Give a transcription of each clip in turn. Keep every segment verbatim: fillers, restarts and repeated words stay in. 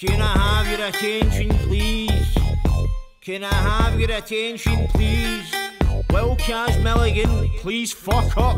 Can I have your attention, please? Can I have your attention, please? Will Kaz Milligan please fuck up?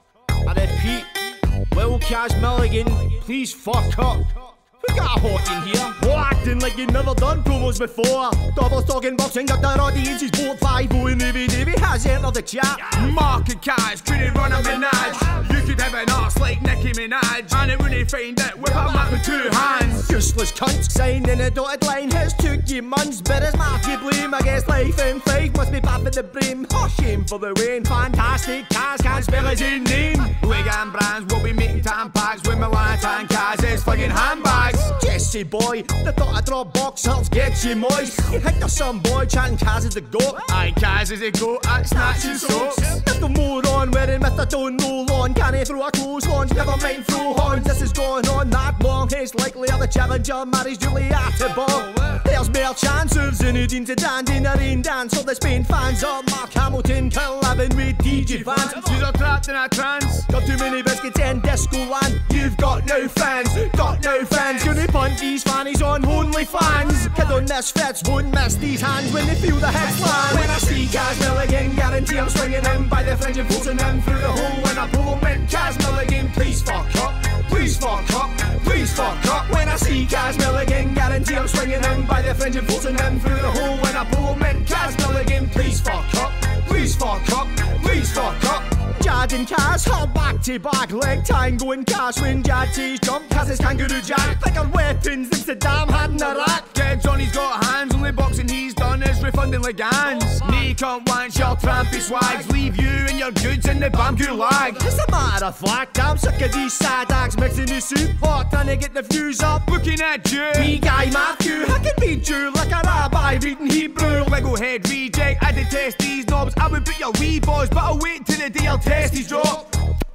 I repeat, Will Kaz Milligan please fuck up? We got a hot in here. Oh, acting like you've never done promos before. Doubles talking boxing, got their audiences both five. Oh, and Davey Davey has entered the chat. Mark and Kaz couldn't run a menage. You could have an arse like Nicki Minaj, and it wouldn't find it with a map with two hands. Useless cunts signing a dotted line has took you months, but it's Matthew blame. I guess life in five must be bad for the brain. Oh, shame for the rain. Fantastic Kaz can't spell his own name. Wigan brands will be making tampons with Milana and Kaz is flinging handbags. Jesse boy, the thought I draw boxers gets you moist. You think there's some boy chanting Kaz is the goat. Aye, Kaz is the goat at snatching soaps. Little moron wearing Mister Don't Know Lawn. Can he throw a clothesline? Never mind throw horns. This is going on that long. It's likely the challenger marries Julietta Ball. There's more chance of Zinedine Zidane in a rain dance. All the Spain fans are Mark Hamilton collabing with D J Vance. She's are trapped in a trance. Got too many biscuits in disco land. You've got no fans, got no fans. Gonna punt these fannies on OnlyFans. Kid on this fits won't miss these hands when they feel the hits land. When I see Kaz Milligan, guarantee I'm swinging him by the fringe and forcing him through the hole. When I pull him in, Kaz Milligan, please fuck up, please fuck up, please fuck up. When I see Kaz Milligan, guarantee I'm swinging him by the fringe and forcing him through the hole. When I pull him in, Kaz Milligan, please fuck up, please fuck up, please fuck up. Jad and Kaz are back to back, leg tango and Kaz when Jad says jump. Kaz is kangaroo jack, thicker weapons than Saddam had in Iraq. Get Johnny's got hands, only boxing he's done is refunding Legans. Knee can't want your trampy swags, leave you and your goods in the bam gulag. As a matter of fact, I'm sick of these sad acts mixing the soup pot, trying to get the views up. Looking at you, me guy Matthew, I can beat you like a rabbi reading Hebrew. Lego head reject, I detest these knobs. I would put your wee boys, but I'll wait till the day I'll test his drop.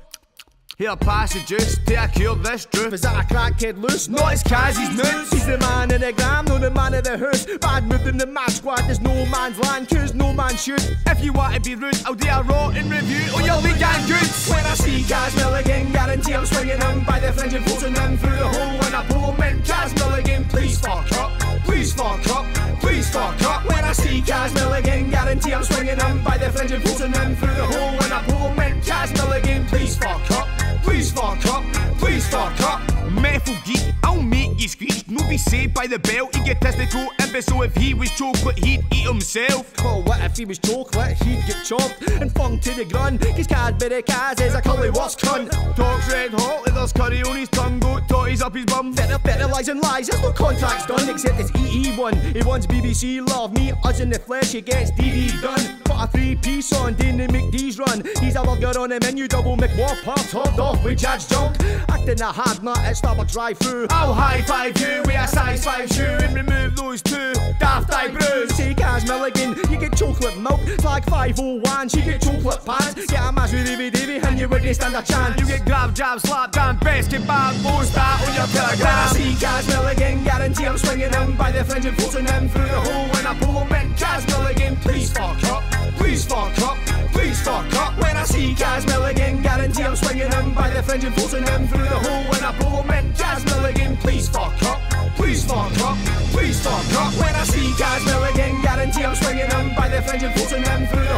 Here, pass the juice, take care of this truth. Is that a crackhead loose? No, it's Kaz's nuts. He's the man in the gram, no the man in the house. Bad move in the match squad, there's no man's land, cause no man should. If you want to be rude, I'll do a rotten review on your league and goods. When I see Kaz Milligan, guarantee I'm swinging him by the fringe and forcing him through the hole. When I pull him in, Kaz Milligan, please fuck up, please fuck up, please fuck up. When I see Kaz Milligan, guarantee I'm swinging him by the fringe and forcing him through the hole. When I pull him in, Kaz Milligan, please fuck up, please fuck up, please fuck up. Metal geek, I'll make you screech. No be saved by the belt, egotistical imbecile. If he was chocolate, he'd eat himself. Oh, what if he was chocolate? He'd get chopped and flung to the ground. Cause Cadbury Kaz is a curly-worst cunt. Talks red hot, like there's curry on his tongue. Goat totties up his bum. Better, better lies and lies, there's no contracts done except it's E E one. He wants B B C love, me, us in the flesh, he gets D D done. Put a three-piece on, doing the McD's run. He's a burger on the menu, double McWhopper, topped off with Jad's junk. Acting a hard nut at Starbucks drive-thru. I'll high-five you with a size five shoe and remove those two daft eyebrows. Say Kaz Milligan, you get chocolate milk. Flag five oh one, she get chocolate pants. Get a match with Davey Davey and you wouldn't stand a chance. You get grab, jab, slap, down, best kebab, post that on your telegram. When I see Kaz Milligan, guarantee I'm swinging him by the fringe and forcing him through the hole. When I pull him in, Kaz Milligan, please fuck up, please fuck up, please fuck up. When I see Kaz Milligan, guarantee I'm swinging him by the fringe and forcing him through the hole. When I pull him in, Kaz Milligan, please fuck up, please fuck up, please fuck up. When I see Kaz Milligan, guarantee I'm swinging him by the fringe and forcing him through the